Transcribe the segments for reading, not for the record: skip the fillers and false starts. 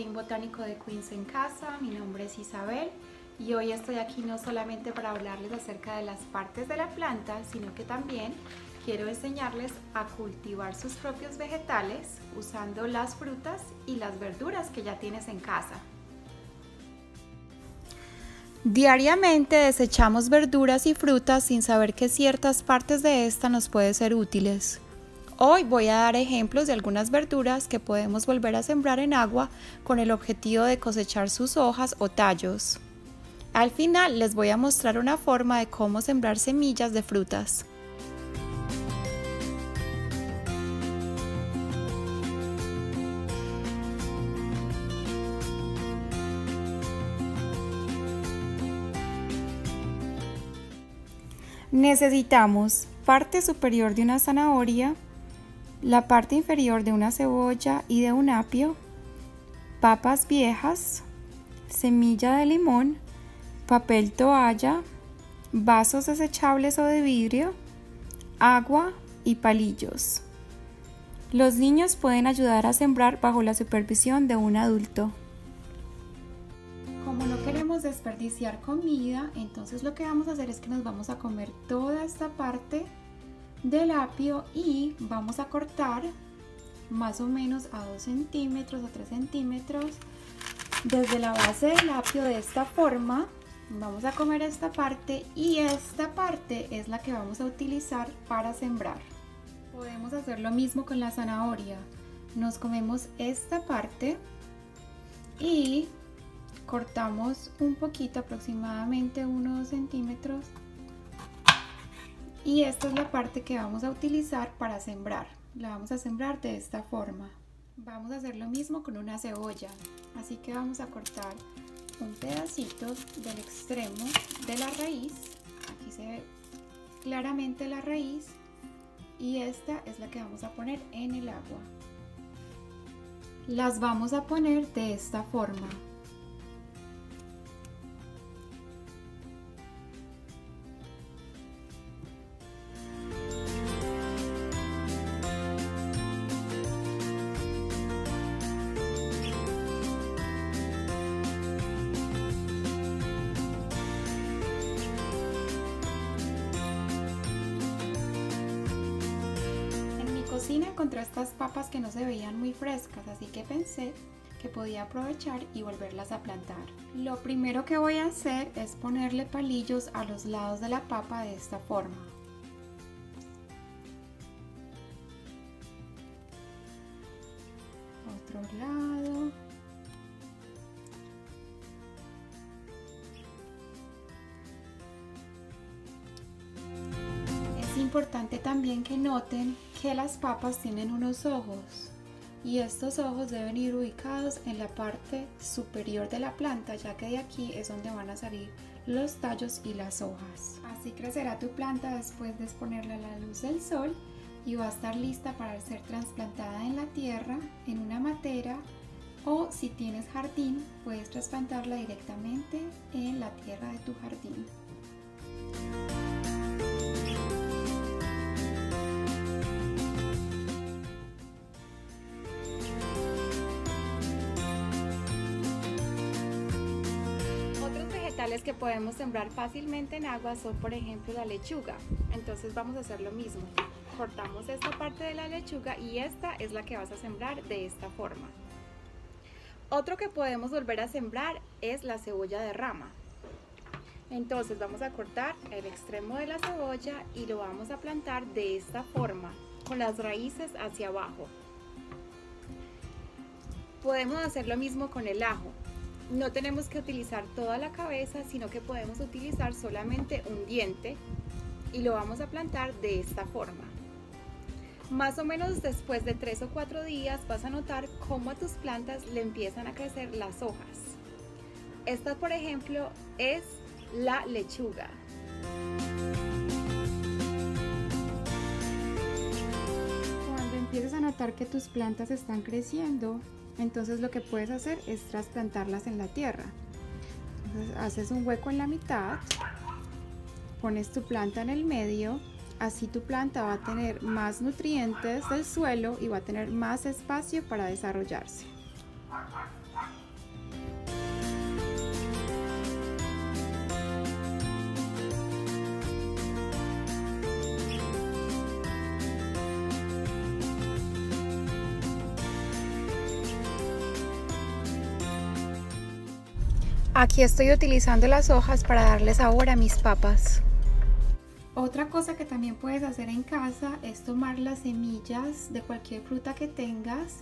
Jardín Botánico de Queens en casa. Mi nombre es Isabel y hoy estoy aquí no solamente para hablarles acerca de las partes de la planta, sino que también quiero enseñarles a cultivar sus propios vegetales usando las frutas y las verduras que ya tienes en casa. Diariamente desechamos verduras y frutas sin saber que ciertas partes de esta nos pueden ser útiles. Hoy voy a dar ejemplos de algunas verduras que podemos volver a sembrar en agua con el objetivo de cosechar sus hojas o tallos. Al final les voy a mostrar una forma de cómo sembrar semillas de frutas. Necesitamos parte superior de una zanahoria, la parte inferior de una cebolla y de un apio, papas viejas, semilla de limón, papel toalla, vasos desechables o de vidrio, agua y palillos. Los niños pueden ayudar a sembrar bajo la supervisión de un adulto. Como no queremos desperdiciar comida, entonces lo que vamos a hacer es que nos vamos a comer toda esta parte del apio y vamos a cortar más o menos a 2 centímetros o 3 centímetros desde la base del apio de esta forma. Vamos a comer esta parte y esta parte es la que vamos a utilizar para sembrar. Podemos hacer lo mismo con la zanahoria. Nos comemos esta parte y cortamos un poquito, aproximadamente 1 o 2 centímetros. Y esta es la parte que vamos a utilizar para sembrar. La vamos a sembrar de esta forma. Vamos a hacer lo mismo con una cebolla. Así que vamos a cortar un pedacito del extremo de la raíz. Aquí se ve claramente la raíz. Y esta es la que vamos a poner en el agua. Las vamos a poner de esta forma. Cocina encontré estas papas que no se veían muy frescas, así que pensé que podía aprovechar y volverlas a plantar. Lo primero que voy a hacer es ponerle palillos a los lados de la papa de esta forma. Otro lado. Es importante también que noten que las papas tienen unos ojos y estos ojos deben ir ubicados en la parte superior de la planta, ya que de aquí es donde van a salir los tallos y las hojas. Así crecerá tu planta después de exponerla a la luz del sol y va a estar lista para ser trasplantada en la tierra, en una matera, o si tienes jardín puedes trasplantarla directamente en la tierra de tu jardín. Que podemos sembrar fácilmente en agua son, por ejemplo, la lechuga. Entonces vamos a hacer lo mismo. Cortamos esta parte de la lechuga y esta es la que vas a sembrar de esta forma. Otro que podemos volver a sembrar es la cebolla de rama. Entonces vamos a cortar el extremo de la cebolla y lo vamos a plantar de esta forma, con las raíces hacia abajo. Podemos hacer lo mismo con el ajo. No tenemos que utilizar toda la cabeza, sino que podemos utilizar solamente un diente y lo vamos a plantar de esta forma. Más o menos después de 3 o 4 días vas a notar cómo a tus plantas le empiezan a crecer las hojas. Esta, por ejemplo, es la lechuga. Cuando empieces a notar que tus plantas están creciendo, entonces lo que puedes hacer es trasplantarlas en la tierra. Entonces haces un hueco en la mitad, pones tu planta en el medio, así tu planta va a tener más nutrientes del suelo y va a tener más espacio para desarrollarse. Aquí estoy utilizando las hojas para darle sabor a mis papas. Otra cosa que también puedes hacer en casa es tomar las semillas de cualquier fruta que tengas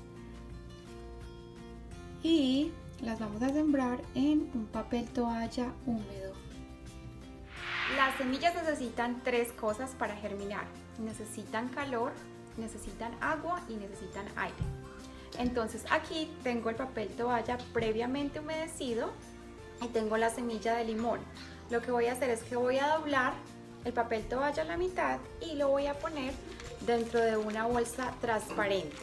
y las vamos a sembrar en un papel toalla húmedo. Las semillas necesitan 3 cosas para germinar. Necesitan calor, necesitan agua y necesitan aire. Entonces aquí tengo el papel toalla previamente humedecido y tengo la semilla de limón. Lo que voy a hacer es que voy a doblar el papel toalla a la mitad y lo voy a poner dentro de una bolsa transparente.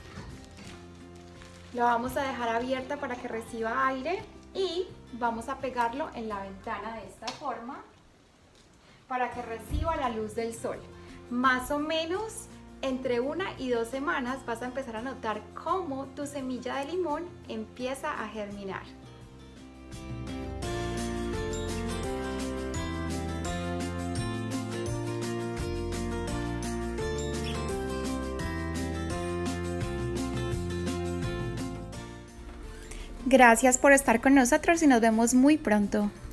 Lo vamos a dejar abierta para que reciba aire y vamos a pegarlo en la ventana de esta forma para que reciba la luz del sol. Más o menos entre 1 y 2 semanas vas a empezar a notar cómo tu semilla de limón empieza a germinar. Gracias por estar con nosotros y nos vemos muy pronto.